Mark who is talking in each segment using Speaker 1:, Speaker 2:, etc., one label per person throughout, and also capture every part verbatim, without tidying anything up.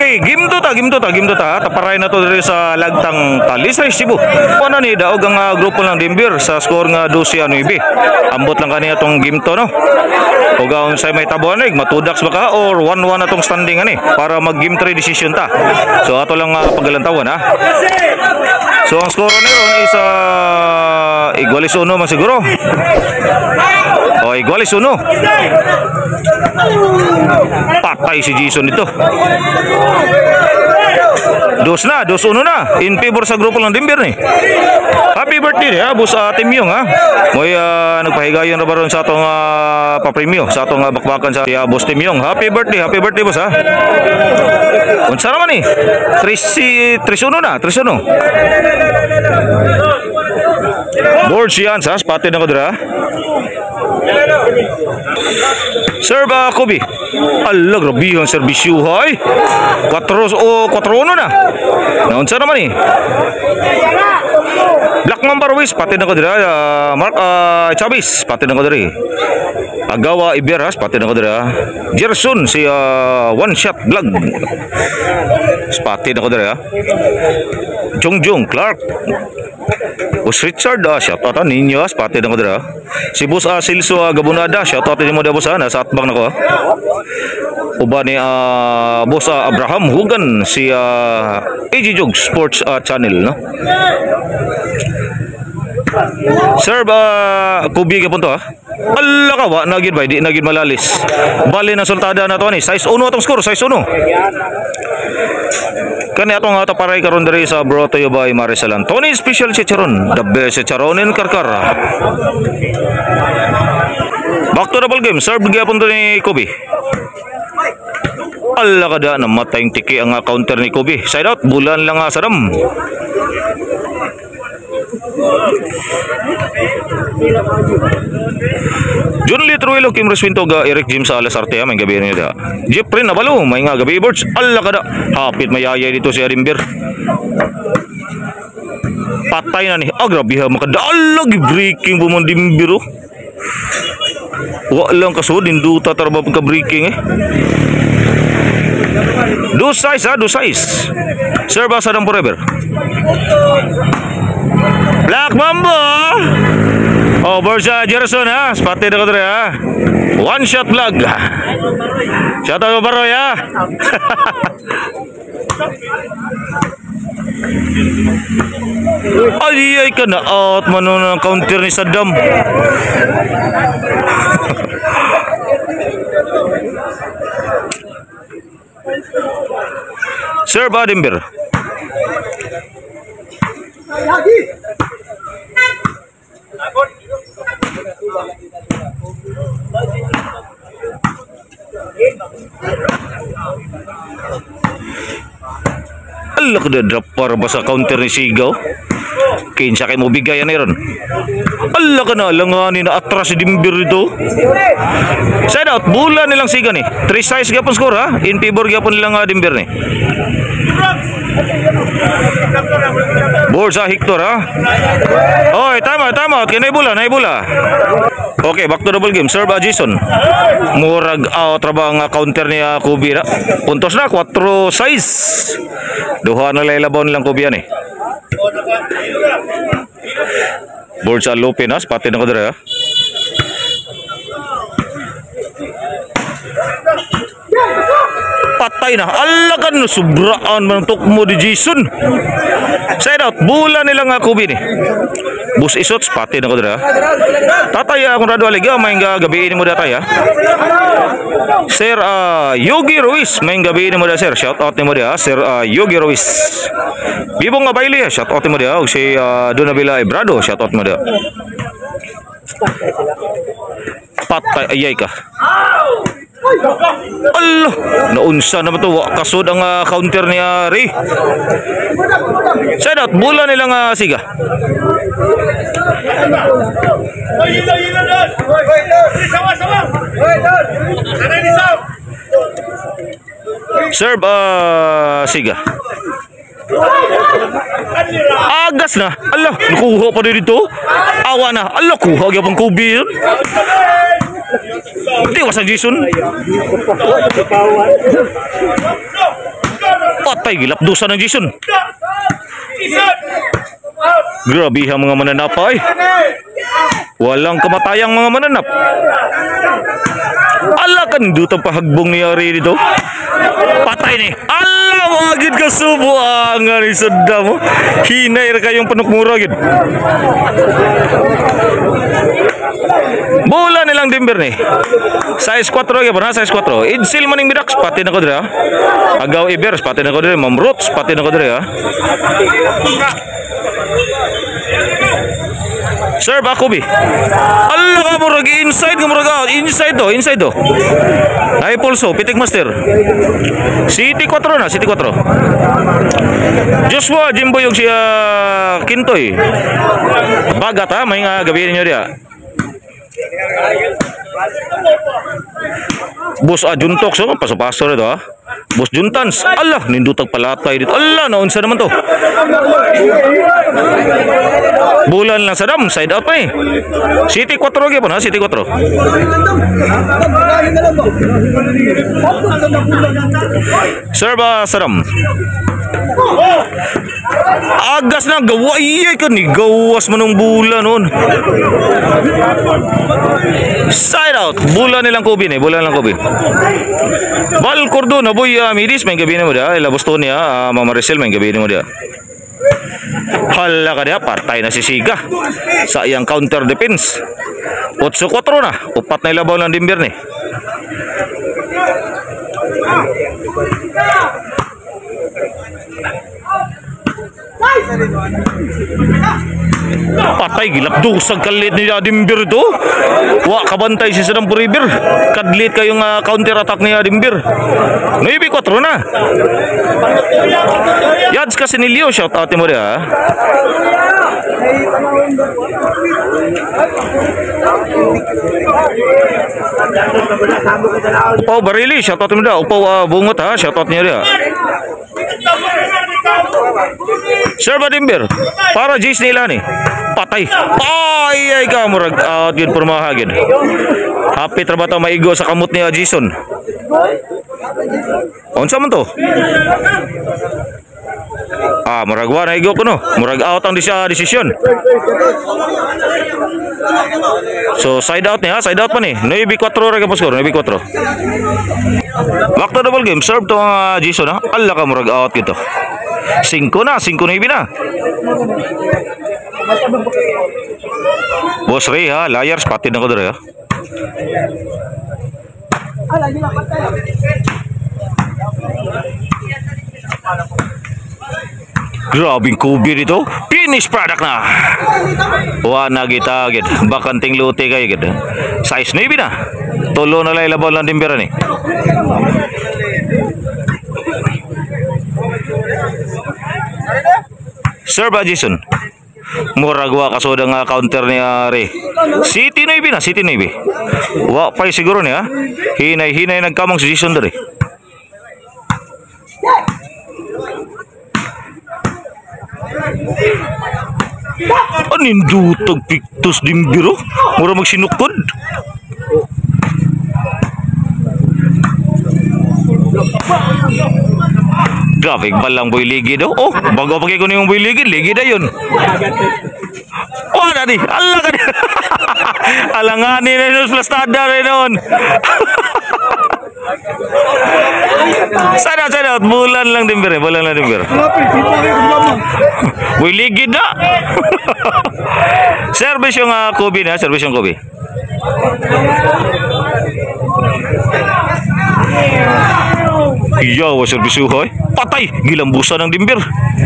Speaker 1: Okay, game to ta, game to ta, game to ta. Taparay na to diri sa Lagtang Talisay, Cebu. Kuno ni daog ang uh, grupo ng Dimber sa score nga twelve a nueve. Ambot lang kaniya tong game to, no. Ug gaon say may tabuanig, matudaks ba ka or one one atong standing ani para mag game three decision ta. So ato lang uh, pagalantawan ha. So ang score ni ron is uh, igualis uno man siguro. O igualis uno. Patay si Jason dito. Dos na, dos uno na in favor sa grupo ng Dimber ni. Happy birthday ha, boss uh, Tim Yong ha. Moy uh, nagpahigayon ra baron sa atong uh, papremyo sa atong uh, bakbakan sa uh, boss Tim Yong. Happy birthday, happy birthday boss ha. Unsa naman ni? three uno na, three uno. Board siyan sa spotted na ko dira. Serve uh, Kobe. Allah, grabe ang serbisyo hay. four uno na. Naunsa naman ni? Black Mamba Ruiz, patid na ko dira. Uh, Mark uh, Chavez, patid na ko dira. Agawa Iberas, patid na ko dira. Gerson, si uh, One Shot Vlog, patid na ko dira. Jongjong Clark, Boss Richard, uh, shoutout uh, ninyo, uh, patid na ko dira. Si Boss uh, Silso uh, Gabunada, shoutout din mo da boss, uh, nasa atbang na ko. Uh. Uba ni uh, Boss uh, Abraham Hugan, si uh, A G Jog Sports uh, Channel, no? Sir, uh, kubi ka punto ha? Allah ka wa, nagin ba? Di nagin malalis. Bali na sultada na to ni. Size uno atong score, size uno. Kani atong ato paray karon diri sa brought to you by Marisalan. Tony Special Chicharon, the best chicharon in Karkar. Back to the ball game. Serve gyapon to ni Kobe. Allah kada namatay yung tiki ang counter ni Kobe. Side out, bulan lang nga sa dam. John Lee Truilo, Kim Reswintoga, Eric Jim Salas Artea, may gabi rin nila. Jeffrey Nabalo, may nga gabi birds. Allah kada, hapit mayayay dito si Arimber. Patay na ni, ah grabe ha, makadalag, breaking bumandimbiro. Wala lang kasod, hinduta tarba pagka-breaking eh. Do size ha, do size. Serve Asadam forever. Black Mamba. Over sa Gerson ha, spotted ako dito ha. One shot vlog. Shout out Baroy ha. Ay ay ka na out mano ng counter ni Saddam. Sir Badimber. Allah kada drop para ba sa counter ni Sigaw. Kinsa kay mo bigayan ni ron. Allah kana langanin na atras si Dimber dito. Side out, bola nilang Siga ni. Three size gyapon score ha. In favor gyapon nilang uh, Dimber ni. Board sa Hector ha. Oy, tama, tama. Kinay bola, nay bola. Okay, back to double game. Serve uh, Jason. Murag out rabang uh, counter ni uh, Kobe na. Puntos na four size. Duha na lailabaw nilang Kobe yan eh. Board sa Lupin ha, spotted na ko dira ha. Patay na, alagan no, sobraan man tukmo di Jason. Side out, bula nilang uh, Kobe ni. Bus isot, spotted na ko dira ha. Tatay akong rado aliga, may nga gabiin mo datay ha. Sir uh, Yogi Ruiz, may gabiin mo da sir. Shout out ni mo da Sir uh, Yogi Ruiz. Bibong nga baili ha, shout out ni mo da. Og si uh, Donabila Ibrado, shout out mo da. Patay, ayay ka. Allah, naunsa naman to. Kasod ang uh, counter ni uh, Ray. Side out, bola nilang uh, Siga. Serve uh, Siga. Agas na. Allah, nakuha pa rin dito. Awa na. Allah, kuha gyapon Kobe. Di wasa Jason. Patay, gilapdusan ng Jason. Grabe ang mga mananap ay. Walang kamatayang mga mananap. Ala kan dutang pahagbong ni Ari dito. Patay ni. Ala wagid ka subo ang ari sadda mo. Hinay ra kayong panukmura gid. Bola nilang Denver ni. Size four gyud na, size four. Idsil maning Midax pati na ko dira. Agaw Ibers pati na ko dira, Mamrots pati na ko dira. Sir Bakubi. Allah ka mo rag inside ka mo rag inside do, inside do. Ay pulso, pitik master. City four na, City four. Joshua Jimbo yung siya Kintoy. Bagat ha, may nga gabi niyo dia. Bos Ajuntok so paso-paso ito ha. Bos Juntans. Allah, nindutag palatay dito. Allah, naunsa naman to. Bulan lang Sadam, side out pa eh. City four gyud po na, City four. Serve uh, Sadam. Agas na gawa iya kan ni gawas manong bulan noon. Side out. Bulan nilang Kobe ni, bulan lang Kobe. Bal Cordona boy uh, Midis may gabi mo dia, Labos to niya, uh, Mama Maricel may gabi mo dia. Hala ka dia, patay na si Siga sa iyang counter defense. eight four na, upat na ilabaw ng Denver ni. Patay gilapdusag kalit ni Adimber do. Wa kabantay si Sadam River. Kadlit kayong uh, counter attack ni Adimber. nine four na. Yads kasi ni Leo, shout out mo dia. Upaw Barili, shout out mo dia. Upaw uh, Bungot ha, shout out niya dia. Sir Badimber, para Jace nila ni. Patay. Ay ay ka murag out yun purmahagin. Happy trabaho maigo sa kamot ni Jason. Unsa man to? Ah, murag wa na igo ko no. Murag out ang disya decision. So side out ni ha, side out pa ni. nine four ra ka score, nine four. Back to double game, serve to ang uh, Jason ha. Alla ka murag out gito. five na, five na na. Boss Ray ha, liars pati na ko dere ha. Grabing kubi dito. Finish product na. Wana kita gid. Bakanting lote kayo gid. Size nine na. Tulo na lay labaw lang Denver ni. Sir ba Jason? Muragwa kasoda nga counter ni Ari. City Navy na, City Navy. Wa pa siguro ni ha. Hinay-hinay nagkamang si Jason dere. Anindutag Pictus Dimbiro. Mura magsinukod. Graphic balang boy ligi daw. Oh, bago pagi ko yung boy ligi, ligi da yun. Oh, dadi. Allah ka. Alangani na yung plastada rin noon. Sana sana bulan lang Denver, bulan lang Denver. Boy ligi da. Service yung uh, Kobe na, service yung Kobe. Iya, wa service hoy. Patay, gilambusan ng Denver.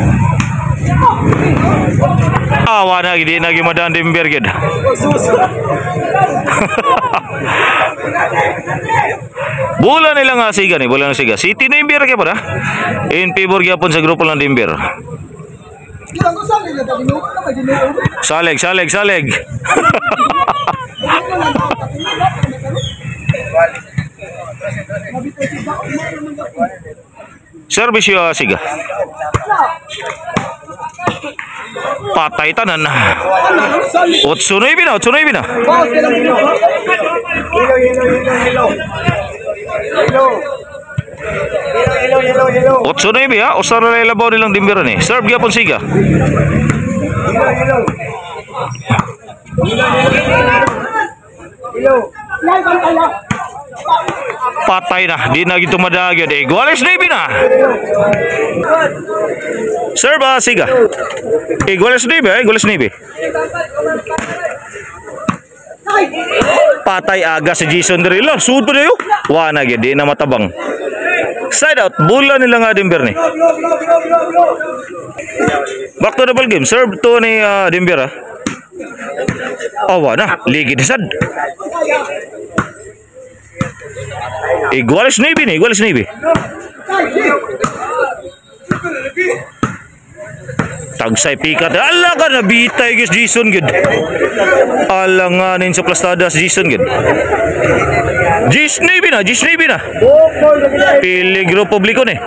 Speaker 1: Awa na gidi na gimadan Denver gid. Bola nila nga siga ni, bola ng siga. City Denver kay para. In favor gyapon sa grupo ng Denver. Saleg, saleg, saleg. Service yo siga. Patay tanan. Otsunoy bina, otsunoy bina.
Speaker 2: yellow, yellow, yellow.
Speaker 1: Otso na ibi ha. Usa na labaw nilang Dimber ni. Serve gyapon siga.
Speaker 2: Yellow, yellow. Yellow.
Speaker 1: Patay na. Di na gito madagyan. Iguales na ibi na. Serve ah, siga. Iguales na ibi ha. Iguales na ibi. Patay aga si Jason Derilo. Suto na yun. Wana gyud di na matabang. Side out. Bola nila nga Dimber ni. Back to the ball game. Serve to ni uh, Dimber ha. Awa na. Ligid sad. Iguales na ibi ni. Iguales na ibi. Tagsay pikat. Ala ka na bitay guys Jason gud. Alanganin sa plastada si Jason gud. Jason na ibi na. Jason na ibi na. Peligro publiko ni.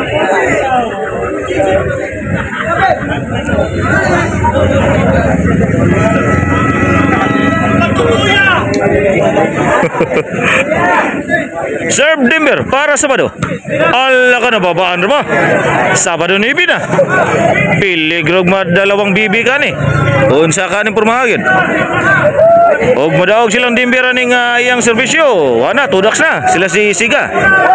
Speaker 1: Serve Dimber para Sabado. Ala ka na babaan mo. Sabado ni ibi na. Piligrog madalawang bibi ka ni. Unsa ka ni purmahagin. Og madaog silang Dimber ning uh, iyang serbisyo. Wana tudaks na sila si Siga.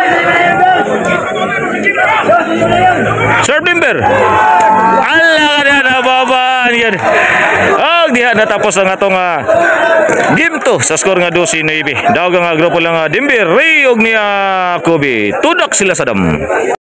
Speaker 1: Serve Dimber. Ala ka na nababaan yan. Og diha natapos ang atong uh, game to sa score nga twelve na ibi. Daog nga grupo lang uh, Dimber, Ray og ni uh, Kobe. Tudak sila sa dam.